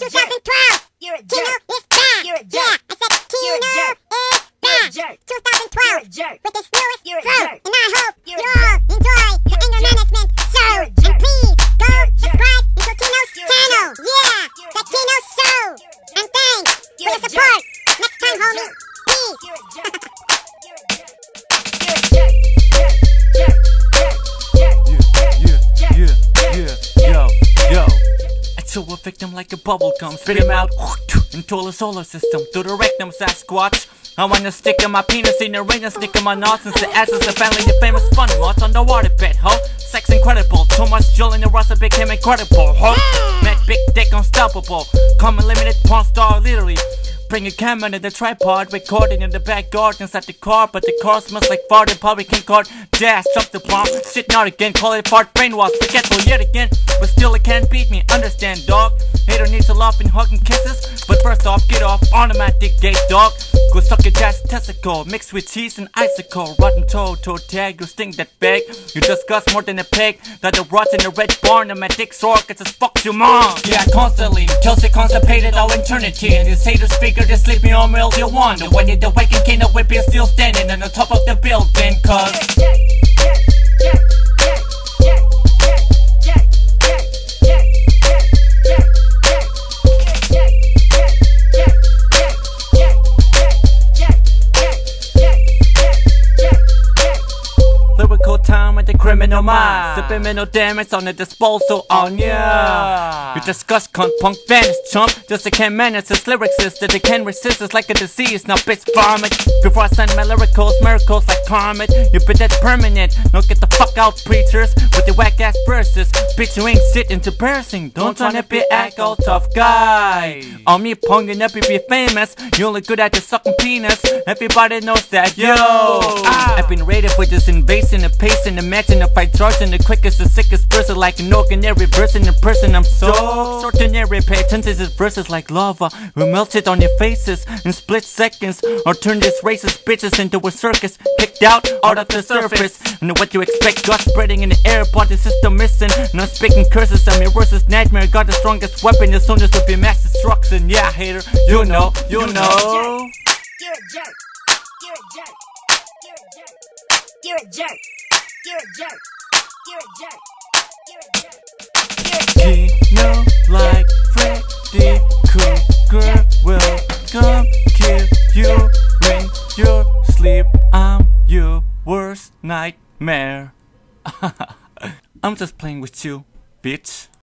2012. You're a Kino jerk. is back. You're a jerk. Yeah, I said You're a Kino jerk. is You're a back. jerk. 2012. You're a jerk. With his newest You're a flow. jerk. And I hope You're you a all enjoy the You're a anger jerk. management show. You're a And jerk. please go You're a jerk. subscribe to Kino's You're a channel. jerk. Yeah, You're a the jerk. Kino show. And thanks for You're your a jerk. support. Next time, You're a homie. jerk. Peace. You're a jerk. You're a jerk. You're a jerk. Jerk. Jerk. Jerk. Jerk. Yo. I chew a victim like a bubble gum, spit him out into the solar system, through the rectum, Sasquatch. I wanna stick in my penis in the ring and stick in my nuts and say asses the family, the famous fun mods on the water bed, ho. Sex incredible, too much Jill in the rust, it became incredible, ho. Met big dick unstoppable, come unlimited porn star literally. Bring a camera to the tripod, recording in the back garden inside the car, but the car smells like fart and public king card. Dash, jump the bomb, shit not again, call it fart, brainwash, forgetful yet again, but still it can't beat me, understand dog. Hater needs a love and hug and kisses, but first off, get off, automatic gay dog. Go suck your dad's testicle, mixed with cheese and icicle, rotten toe tag, you stink that bag. You disgust more than a pig, that the rots in the red barn, and my dick sore, cause it's fuck your mom. Yeah, constantly, Kelsey constipated all eternity, and these haters figure they sleep me on real, you wonder when you're awakened, king of whip, you're still standing on the top of the building, cause Jerk. Jerk. Jerk. Jerk. Jerk. Jerk. Jerk. Jerk. Jerk. Jerk. Jerk. lyrical time with the criminal mind, subliminal damage on the disposal on ya. You discuss cunt punk vanish chump, just I can't manage this lyrics is that they can't resist, it's like a disease, now bitch vomit. Before I send my lyricals, miracles like Kermit, you bet that's permanent, no get the fuck out preachers, with the whack ass verses, bitch you ain't shit into embarrassing, don't try to be act all tough guy. On me punk and up you be famous, you only good at the sucking penis, everybody knows that, yo. I've been rated for this invasion, the pace and the matching, the fight charging, the quickest, the sickest person, like an ordinary person in person, I'm so ordinary, pay attention to this verses like lava, we melt it on your faces in split seconds, or turn these racist bitches into a circus, kicked out of the surface, and what you expect, God spreading in the air, body system missing, not speaking curses, I'm your worstest nightmare, got the strongest weapon, as soon as will be mass destruction, yeah hater, you know. You're a jerk. You're a jerk. You're a jerk. You're a jerk. You're a jerk. You're a jerk. You're a jerk. Kino like Freddy Krueger will come kill you when you sleep. I'm your worst nightmare. I'm just playing with you, bitch.